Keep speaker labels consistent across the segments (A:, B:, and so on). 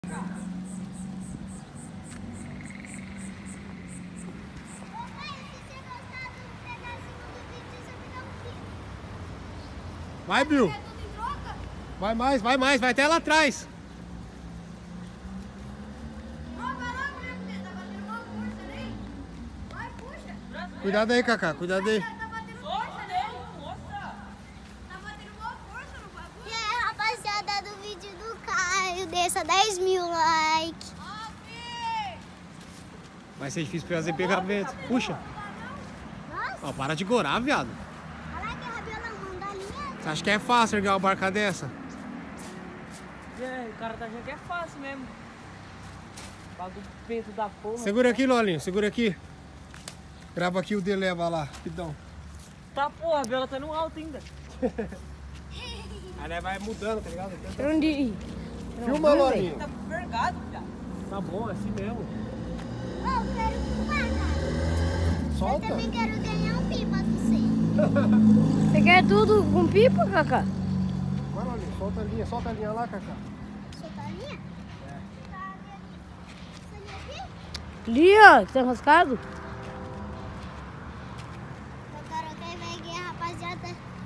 A: Vai, Bill. Vai mais, vai até lá atrás. Cuidado aí, Cacá, cuidado aí.
B: E aí, rapaziada, do vídeo do Caio, deixa 10 mil likes.
A: Vai ser difícil fazer pegamento. Puxa. Ó, para de gorar, viado.
B: Olha lá que a Rabiola manda a linha.
A: Você acha que é fácil erguer uma barca dessa?
C: É, o cara tá achando que é fácil mesmo. Paga o peso da porra.
A: Segura aqui, Lolinho, segura aqui. Grava aqui o de leva lá, rapidão.
C: Tá, porra, a vela tá no alto ainda.
A: Aí vai mudando, tá ligado?
C: Onde ir?
A: Filma, Lolinho.
C: Tá vergado, viado.
A: Tá bom, é assim mesmo.
B: Ô, eu quero fumar, cara.
A: Solta.
B: Eu também quero ganhar um pipa do você.
D: Você quer tudo com pipa, Cacá?
A: Vai, Lolinho, solta a linha lá, Cacá.
B: Solta a linha?
A: É.
B: Solta a linha. Essa linha aqui?
D: Ali, ó, que tá enroscado.
B: Eu quero que vai ganhar, rapaziada.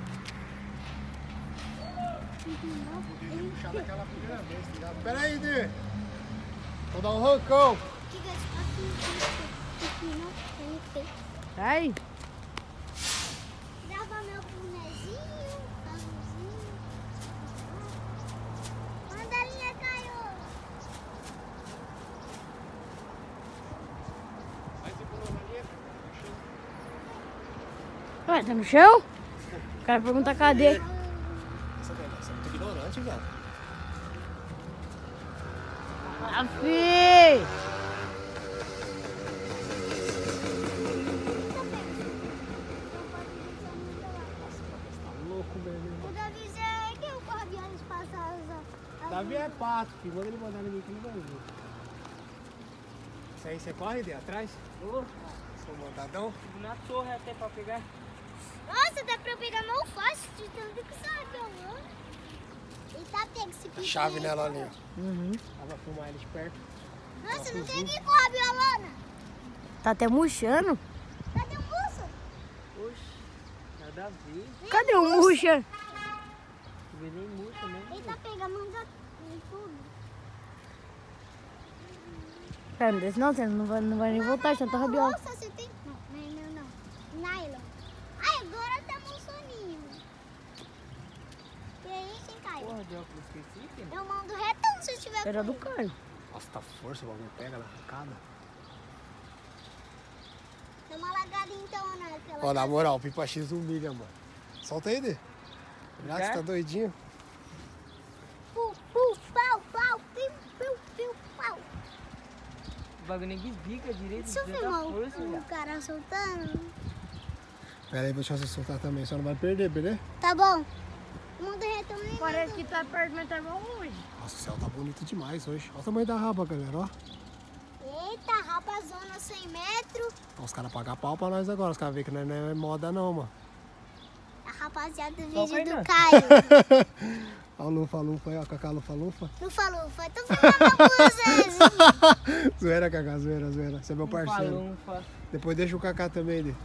A: Poderia puxar daquela primeira vez, tá ligado? Pera aí, Dê. Vou dar um rancão.
B: Que aqui não tem.
D: Ai,
B: Grava meu bonezinho, carrozinho. Manda a linha, Caio.
A: Vai segurando a linha.
D: ué, tá no chão? O cara pergunta cadê.
A: Você é muito ignorante, velho.
D: Afi!
A: Louco, velho.
B: O Davi é que o Corviones passa as...
A: Davi é pato, filho. Manda ele mandar ninguém aqui no Brasil. Isso aí você corre, Dê, atrás?
C: Ô,
A: Seu mandadão.
C: subo na torre até pra pegar.
B: Nossa, dá pra eu pegar mal fácil de tanto que sabe, amor. E tá pego esse
A: A
B: pipi.
A: chave, né, Lolinho?
D: Uhum.
A: Dá pra filmar ele de perto.
B: Nossa, não tem aqui com a Rabiolana.
D: Tá até murchando.
B: Cadê o moço?
C: Oxi, nada a ver.
D: Cadê o murcha?
C: Não vê nem murcha mesmo.
B: Ele tá pegando manga em tudo.
D: Cara, não desce não, você não vai nem voltar, já tá rabiola.
B: Nossa, você tem... Não, não é meu não. Nylon. Ai, agora tá um soninho. E aí, quem caiu?
C: Porra, de óculos esqueci, filho.
B: Eu mando retão se eu tiver
D: Era
B: com
D: do
B: ele.
D: Caio.
A: Nossa, tá força, o bagulho pega na arrancada.
B: Dá uma lagada então naquela...
A: Ó, na moral, Pipa X humilha, mano. Solta aí, Dê. Já que você tá doidinho.
B: Pu, pu, pau, pau, piu, piu, piu, pau.
C: O bagulho nem desbica direito.
B: Deixa eu
C: de tanta
B: filmar
C: força,
B: o
C: viado.
B: cara soltando.
A: Pera aí, deixa você soltar também, só não vai perder, beleza?
B: Tá bom. Manda retão aí.
D: Parece que tá perto, mas tá bom longe.
A: Nossa, o céu tá bonito demais hoje. Olha o tamanho da raba, galera, ó.
B: Eita, rapazona 100 metros.
A: Ó, os caras pagam pau pra nós agora, os caras veem que não é moda não, mano.
B: A rapaziada do
C: Só
B: vídeo do
C: Fernando.
B: Caio.
A: Ó o lufa-lufa aí, ó, Cacá lufa-lufa.
B: Não falou, foi tu filmando com vocês.
A: Zoeira, Cacá, zoeira, zoeira. Você é meu parceiro.
C: Falunfa.
A: Depois deixa o Cacá também, Dê.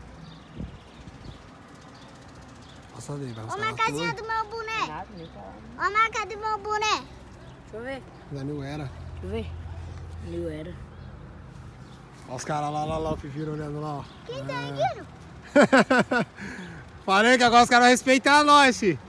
A: Nossa, Dê, vai
B: Ó
A: buscar
B: na
A: na
B: casinha
A: torre.
B: do meu boné.
C: Nada, nem tá.
B: Ó na casa do meu boné.
D: Deixa eu ver,
A: Da New Era.
D: deixa eu ver. Ali era.
A: Ó os caras lá, o Fifiro olhando lá, ó.
B: Quem tá vindo?
A: Falei que agora os caras vão respeitar nós, fi.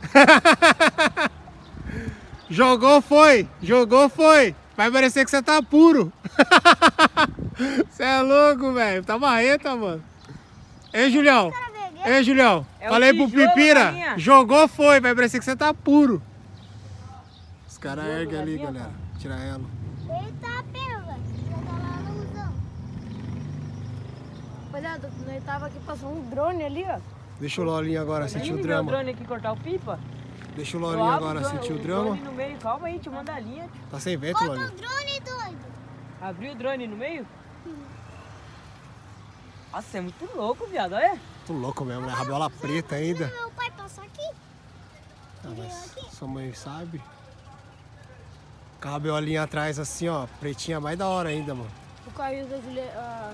A: Jogou, foi. Vai parecer que você tá puro. Você é louco, velho. Tá marreta, mano. Ei, Julião. Ei, Julião.
C: É o
A: Falei pro
C: tijolo,
A: Pipira.
C: galinha.
A: Jogou, foi. Vai parecer que você tá puro. Os caras
C: Tijolo,
A: erguem ali,
C: galinha,
A: galera. Tira ela.
B: Eita, pega. Já tá lá no luzão.
D: Rapaziada, nós tava aqui, passou um drone ali, ó.
A: Deixa o Lolinho agora sentir o
C: O
A: drama.
C: drone aqui cortar o pipa.
A: Deixa o
C: Eu
A: Lolinho
C: abro
A: agora sentir o drama.
C: drone no meio. Calma aí, deixa eu mandar a linha. Tio.
A: Tá sem vento,
B: Bota
A: Lolinho?
B: o drone, doido.
C: Abriu o drone no meio? Nossa, é muito louco, viado, olha.
A: Tô louco mesmo, né? Rabiola preta ainda.
B: Meu pai passou aqui.
A: Ah, mas sua mãe sabe. Com a rabiolinha atrás assim, ó. Pretinha mais da hora ainda, mano.
D: O Caio da Juliana.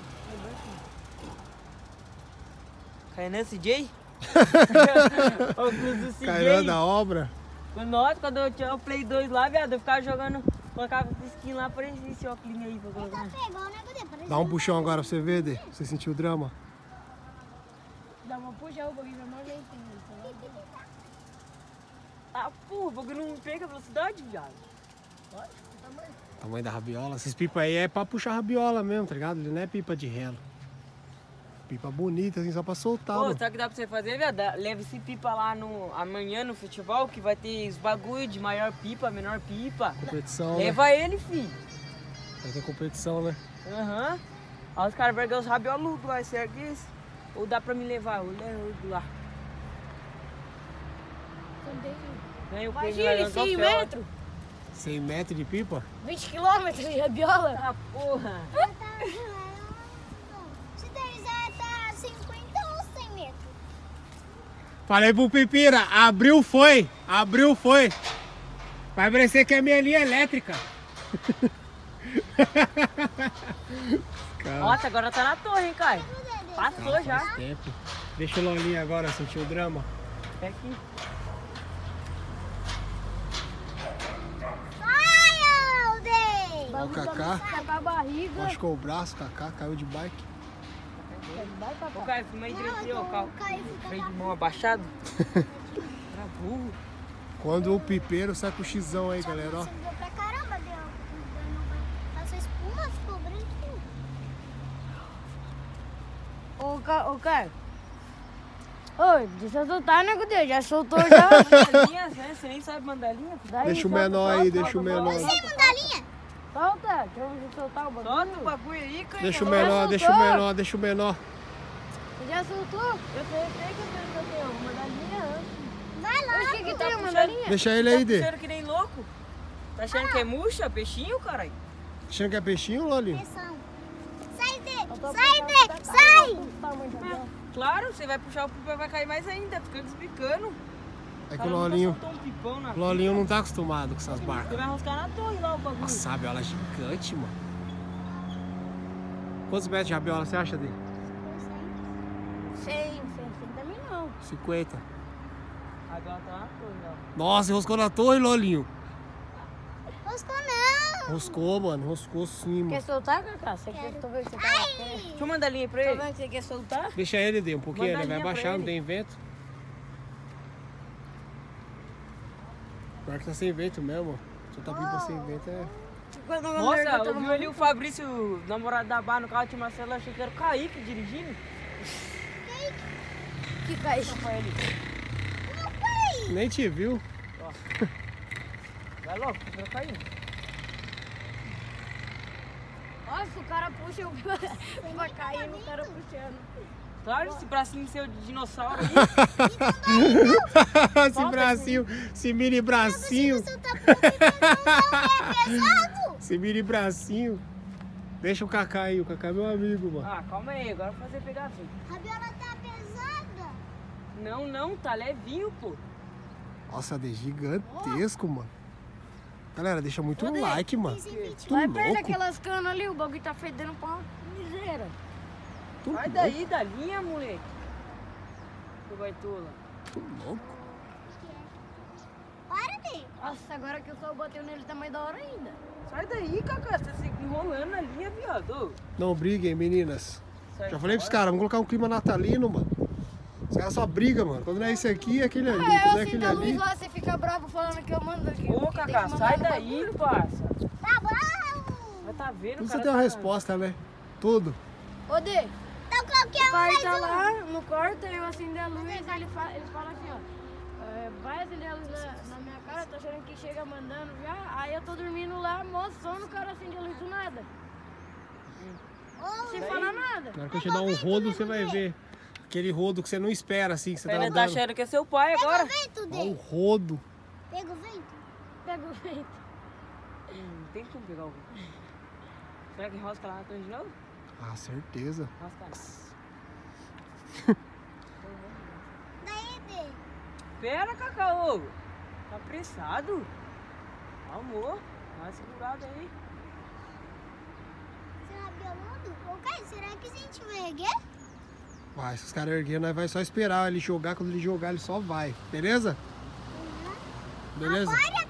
C: Kainan CJ? O Cruz do CJ.
A: Caiu da obra.
C: Nossa, quando eu tinha o Play 2 lá, viado, eu ficava jogando, colocava skin lá, aparecia esse óculos aí pra colocar.
A: Dá um puxão agora pra você ver, Dê. Pra você sentir o drama.
D: Dá uma puxada, o bagulho vai mais lentinho.
C: Ah, porra, o bagulho não pega velocidade, viado.
A: Tamanho da rabiola. Esses pipas aí é pra puxar rabiola mesmo, tá ligado? Ele não é pipa de relo. Pipa bonita, assim, só pra soltar.
C: Pô,
A: mano.
C: sabe o que dá pra você fazer, viado? Leva esse pipa lá amanhã no festival, que vai ter os bagulho de maior pipa, menor pipa.
A: Competição,
C: Leva ele, filho.
A: Vai ter competição, né?
C: Aham. Aí os caras vão ganhar os rabiolos lá, será que é isso? Ou dá pra me levar? Eu levo lá. Ganha o prêmio lá
D: Imagina,
C: no
D: 100
C: troféu.
D: metros,
A: 100 metros de pipa?
D: 20 quilômetros de rabiola.
C: Ah, porra.
B: Se deslizar, tá 50 ou 100 metros?
A: Falei pro Pipira, abriu foi. Abriu foi. Vai parecer que é minha linha elétrica. Cara,
C: Nossa, agora tá na torre, hein, Caio? Passou já.
A: faz tempo. Deixa o Lolinho agora sentir o drama.
C: É aqui.
B: Vai, Alden!
A: Ó o Kaká.
D: Tá com a barriga.
A: Machucou o braço, Kaká caiu de bike.
C: Ô, Caio, filma aí direitinho, ó, o carro.
B: Caio fica
C: Freio de mão abaixado. Era burro.
A: Quando o pipeiro sai com o xizão aí, galera, ó.
B: subiu pra caramba, deu. Passou espuma, ficou branquinho.
D: Ô, Caio. Oi, deixa eu soltar, né, Gudê? Já soltou já.
C: Mandalinha, né? Você nem sabe mandalinha?
D: Daí,
A: Deixa o
D: solta,
A: menor
D: solta,
A: aí, deixa o
D: solta,
A: menor.
B: Sem mandalinha?
D: Solta, que eu vou soltar o bagulho.
C: Solta o bagulho aí, Caio.
A: Deixa o
D: Já
A: menor,
D: soltou?
A: deixa o menor, deixa o menor.
D: Você já soltou? Eu sei que eu tenho uma mandalinha antes.
B: Vai lá.
D: Mas o que que tem,
C: puxando?
D: mandalinha?
A: Deixa ele
C: Tá
A: aí, Dê.
C: puxando que nem louco? Tá achando que é murcha, peixinho, caralho?
A: Achando que é peixinho, Lolinho?
B: Pressão. Sai, Dê!
D: Eu tô
B: Sai,
D: apertando,
B: Dê!
D: tá
B: Sai!
D: caindo o tamanho da bola.
C: Claro, você vai puxar o pipão, vai cair mais ainda, fica despicando.
A: É que o Lolinho,
C: Um pipão na
A: o Lolinho não tá acostumado com essas
C: Você
A: barcas.
C: vai arroscar na torre lá o bagulho.
A: Nossa, a rabiola é gigante, mano. Quantos metros de rabiola você acha, Dê?
D: 100 também não.
A: 50.
C: Agora tá na torre, ó.
A: Nossa, enroscou na torre, Lolinho.
B: Roscou não!
A: Roscou, mano. Roscou sim,
D: Quer
A: mano.
D: soltar, Cacá? Você quer, tô vendo que você tá na terra.
C: Deixa eu mandar a linha pra
D: Tô
C: ele.
D: vendo que você quer soltar?
A: Deixa ele, Dê, um pouquinho.
C: Manda
A: Ele vai
C: linha pra
A: baixar, não
C: ele.
A: tem vento. Pior que tá sem vento mesmo. Só tá pipa sem vento, é...
D: Quando eu
C: Nossa,
D: tava
C: eu vi ali o Fabrício, namorado da Bar, no carro de Marcelo, eu achei que era o Kaique dirigindo.
D: que cai.
C: Foi ele.
A: Nem te viu.
C: Vai logo, fica caindo.
D: Nossa, o cara puxa o vai cair, o cara puxando.
C: Claro, esse bracinho seu de dinossauro aí.
A: Esse bracinho, esse mini bracinho.
B: Você tá é pesado?
A: Esse mini bracinho. Deixa o Kaká aí, o Kaká é meu amigo, mano.
C: Ah, calma aí, agora eu vou fazer pegar assim.
B: A rabiola tá pesada.
C: Não, tá levinho, pô.
A: Nossa, é gigantesco, mano. Galera, deixa muito
D: Cadê?
A: like, mano. Tu
D: Vai perto
A: louco,
D: daquelas canas ali, o bagulho tá fedendo pra uma miséria.
A: tu
C: Sai
A: louco,
C: daí da linha, moleque. Tu vai tola.
A: tu louco.
B: Para, Dê.
D: Nossa, agora que o sol bateu nele tá mais da hora ainda.
C: Sai daí, Cacá, você tá se enrolando na linha, viado.
A: Não briguem, meninas.
C: Sai
A: Já falei pros
C: fora.
A: caras, vamos colocar um clima natalino, mano. Os caras só brigam, mano. Quando não é esse aqui, é aquele ali.
D: Eu
A: Quando é
D: assim
A: aquele
D: da luz
A: ali.
D: lá, você fica bravo falando que eu mando aqui.
C: Ô, Cacá, sai daí, parça.
B: Tá bom.
C: Vai tá vendo,
A: Tudo
C: cara.
A: você tem uma resposta, né? Tudo.
D: Ô, Dê,
B: Então qualquer
D: o pai
B: mais
D: tá
B: um.
D: lá no quarto, eu acendo a luz, aí eles falam assim, ó. Vai acender a luz na minha cara, tô achando que chega mandando já. Aí eu tô dormindo lá, moço, sono, o cara acende a luz do nada. Sem falar nada.
A: Na hora que eu te dar um rodo, você vai ver. Aquele rodo que você não espera, assim, que você tá
C: Ele tá
A: andando.
C: achando que é seu pai agora.
B: Vento,
A: Ó, o
B: Dê.
A: rodo.
B: Pega o vento.
D: Pega o vento.
C: Não tem como pegar o vento. Será que enrosca lá na torre de novo?
A: Ah, certeza.
C: Enrosca não.
B: Daí, Dê.
C: Pera, Cacau. Tá apressado? Amor. Dá uma segurada aí.
B: Será violando? Ô, Caio, será que a gente vai erguer?
A: Vai, se os caras erguerem, nós vai só esperar ele jogar. Quando ele jogar, ele só vai. Beleza? Beleza?
B: Agora